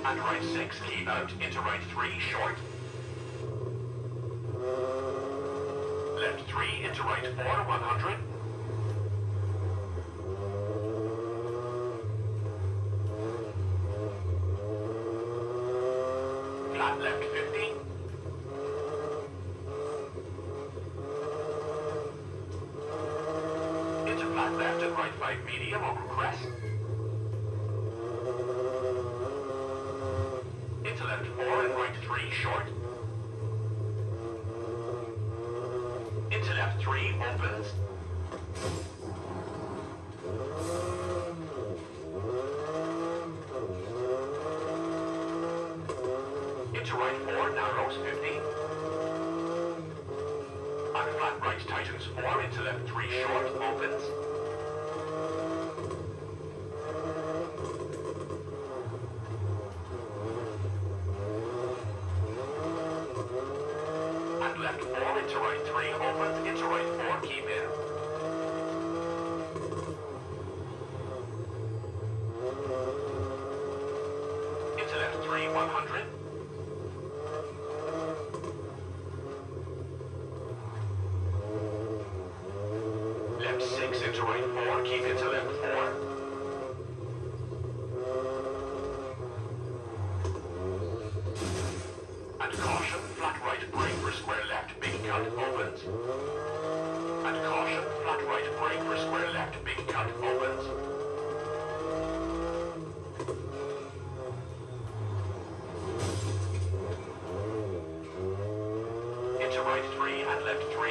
And right 6, keep out, into right 3, short. Left 3, into right 4, 100. Flat left 50. Into flat left and right 5 medium over crest. Into left 4 and right 3 short. Into left 3 opens. Into right 4 narrows 50. And flat right tightens 4 into left 3 short opens. And left 4 into right 3 opens, into right 4 keep in. Into left 3 100. Left 6 into right 4, keep into left 4. And caution, flat right brake for square left, big cut opens. And caution, flat right brake for square left, big cut opens. Into right 3 and left 3.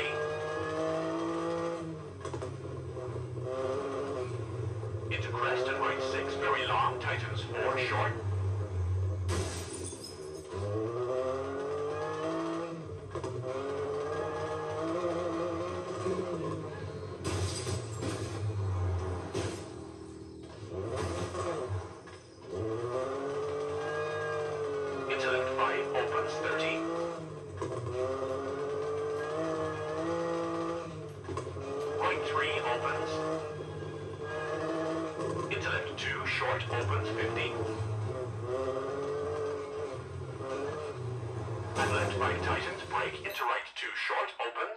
Into crest and right 6, very long, tightens 4 short. Into left 5, opens 30. Right 3 opens. Into left 2, short opens 50. And left 5 tightens, brake into right 2, short opens.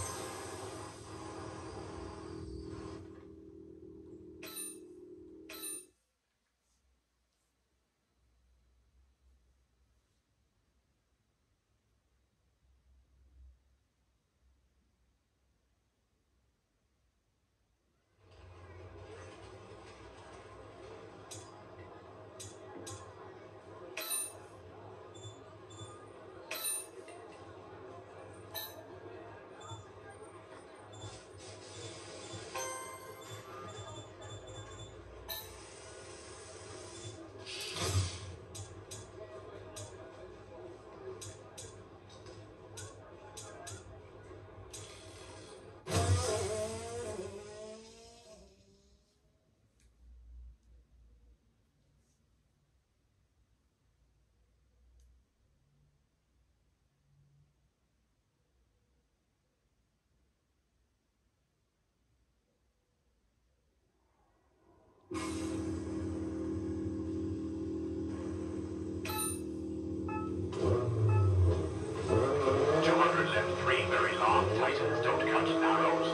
Tightens, don't cut narrows.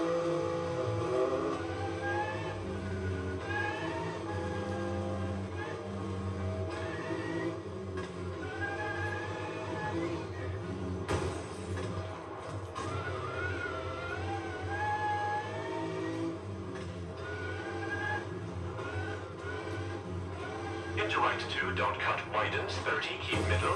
Into right 2, don't cut, widens, 30, keep middle.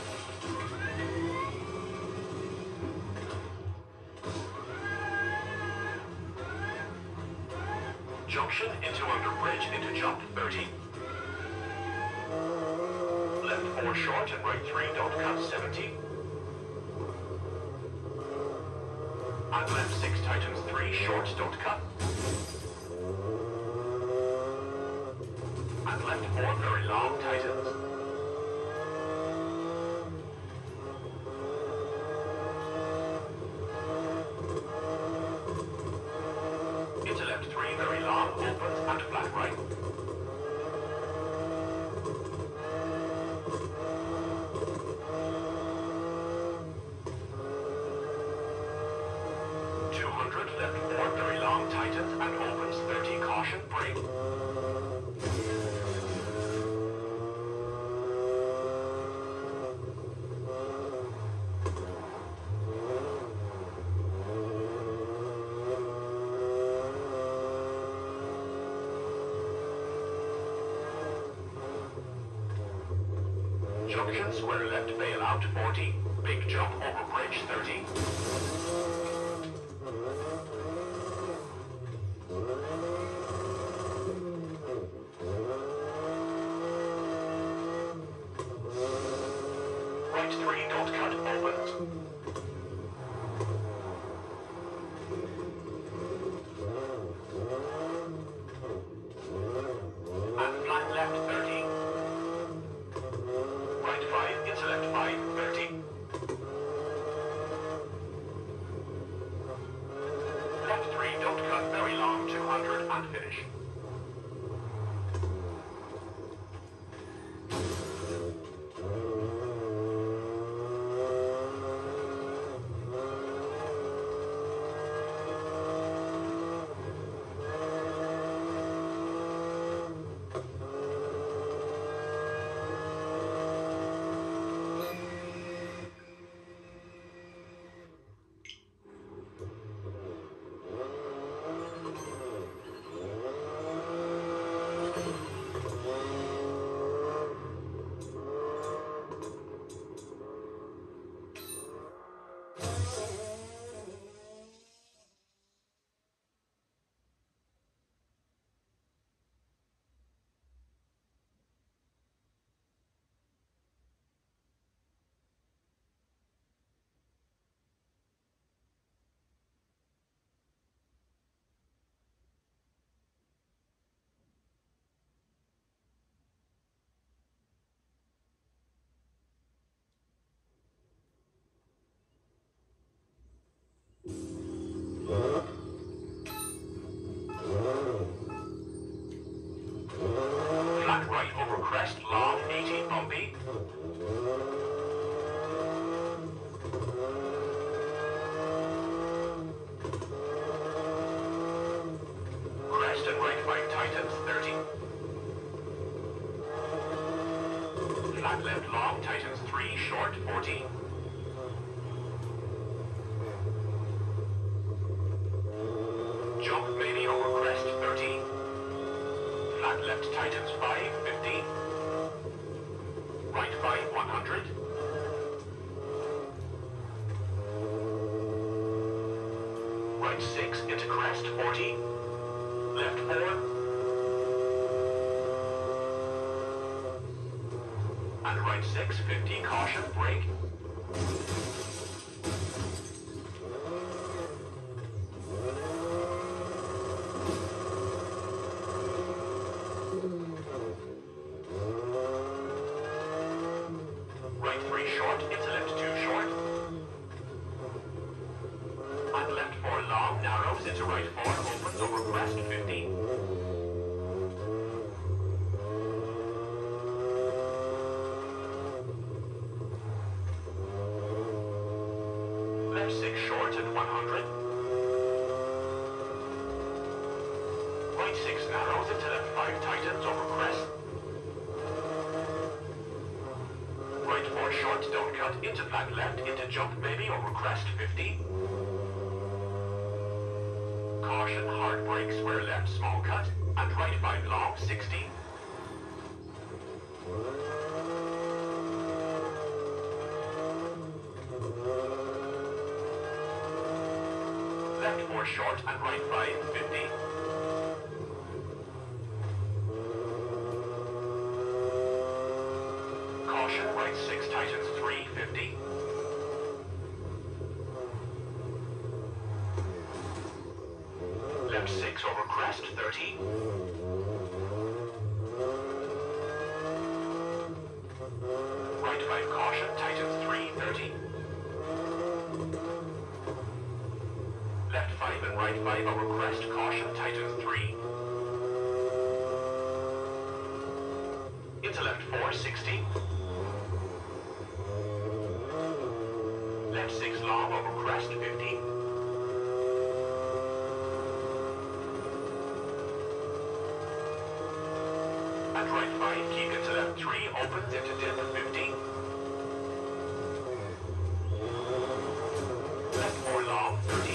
Junction into under bridge into jump 30. Left 4 short and right 3 don't cut 70. And left 6 tightens 3 short don't cut. And left 4 very long tightens. Into left 3 very long opens and flat right. Junction square left bailout 40. Big jump over bridge 30. Right 3, don't cut, opens. And flat left 30. Right 5, into left 5, 30. Left 3, don't cut, very long, 200, and finish. Flat right over crest, long, 80, bumpy. Crest and right 5 tightens, 30. Flat left long, tightens 3, short, 40. Jump maybe over crest, 30. Flat left tightens 5, 50. Right 5, 100. Right 6 into crest, 40. Left 4. And right 6, 50, caution, brake. Right 3 short, into left 2 short. And left 4 long, narrows into right 4, opens over crest 50. Left 6 short and 100. Right 6 narrows into left 5 tightens over crest. Right 4 short, don't cut, into flat left, into jump maybe over crest 50. Caution, hard brake, square left, small cut, and right 5 long, 60. Left 4 short and right 5, 50. Caution, right 6 tightens 3, 50. Left 6 over crest, 30. Right 5 caution, tightens 3, 30. Left 5 and right 5 over crest, caution, tightens 3. Into left 4, 60. Left 6 long over crest, 50. And right 5, keep into left 3, opens into dip, 50. Left 4 long, 30.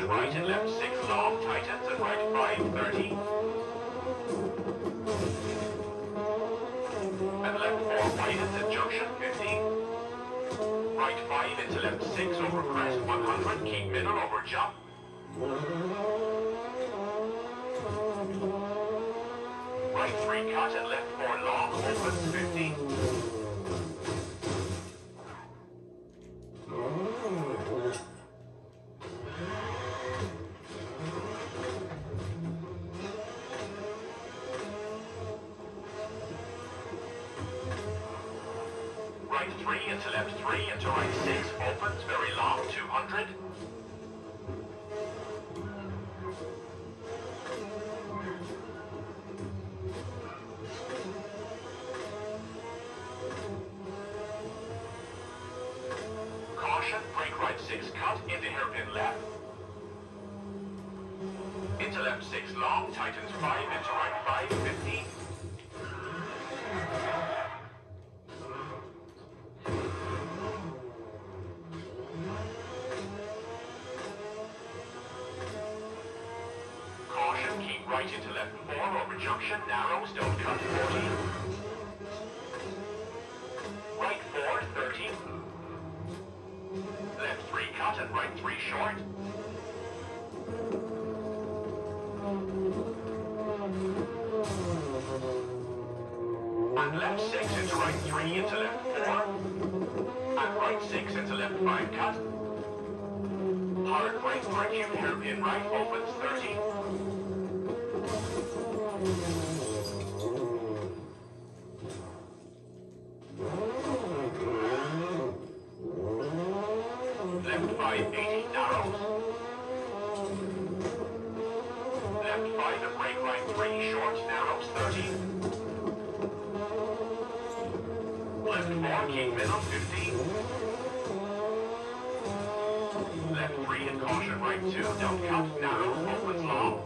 right and left 6 long, tightens and right 5, 30. And left 4 widens at junction 50. Right 5 into left 6 over crest 100, keep middle over jump. Right 3 cut and left 4 long, opens 50. Right 3 into left 3 into right 6, opens very long, 200. Caution, brake right 6 cut, into hairpin left. Into left 6 long, tightens 5, into right 5, 50. Caution, keep right into left 4 over junction, narrows, don't cut 40. Right 4, 30. Left 3 cut and right 3 short. And left 6 into right 3 into left 4. And right 6 into left 5 cut. Hard brake, acute hairpin right, opens 30. Left 5, 80, narrows. Left 5 and brake right 3, short, narrows, 30. Left 4, keep middle, 50. Left 3 and caution right 2, don't cut, narrows, opens long.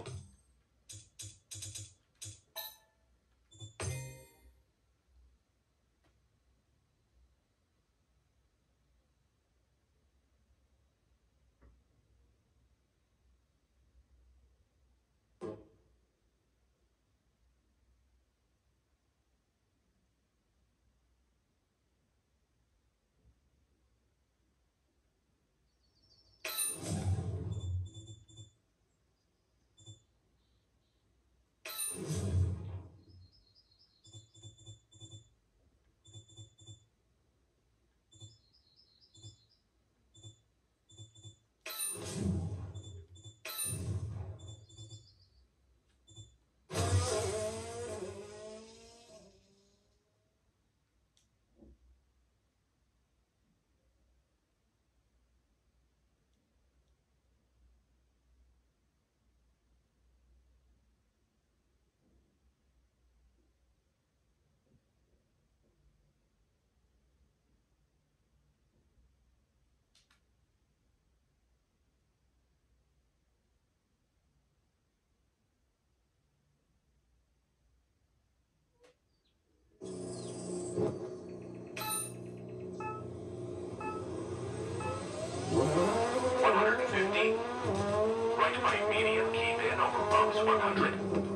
Right 5 medium, keep in over bumps 100.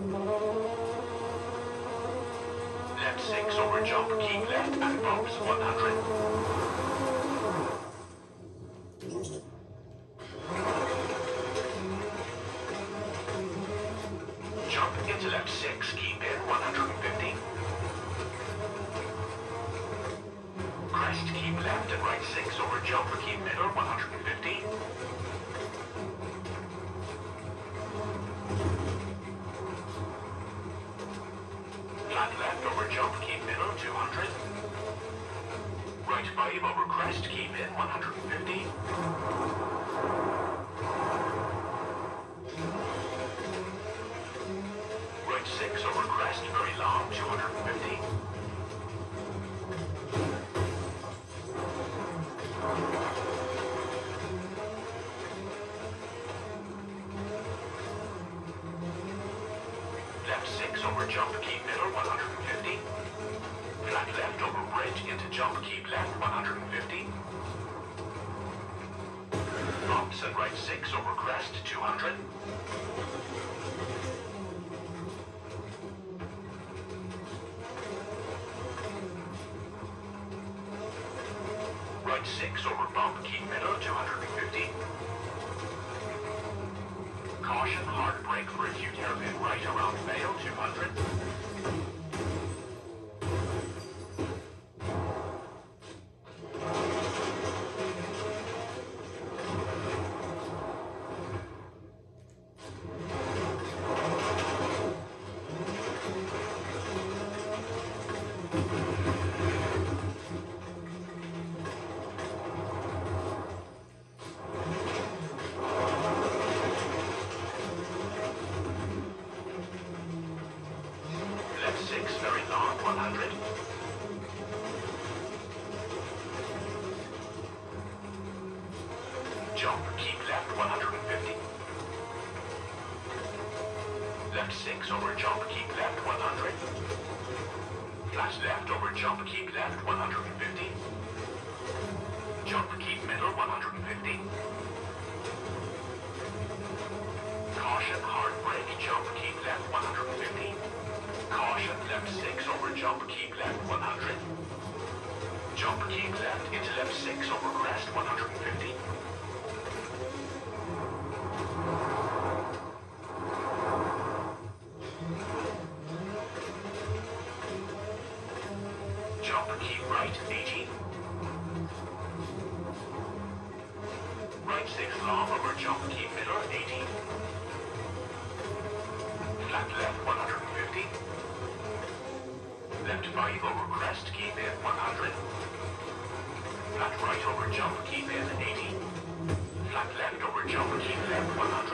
Left 6 over jump, keep left and bumps 100. Jump into left 6, keep in 150. Crest, keep left and right 6 over jump, keep middle 150. Flat left over jump, keep middle 200. Right 5 over crest, keep in 150. Right 6 over crest, very long, 250. Left 6 over jump, keep middle 150. Flat left over bridge into jump, keep left 150. bumps and right 6 over crest 200. Right 6 over bump, keep middle 250. Caution, hard brake for acute hairpin right around Vale 200. Left 6 very long 100. Jump, keep left 150. Left 6 over jump, keep left 100. Flat left over jump, keep left 150. Jump, keep middle 150. Caution, hard brake, jump, keep left 150. Caution, left 6 over jump, keep left 100. Jump, keep left into left 6 over crest 150. Jump, keep right 80. Right 6 long over jump, keep middle 80. Flat left 150. Left 5 over crest, keep in 100. Flat right over jump, keep in 80. Flat left over jump, keep left 100.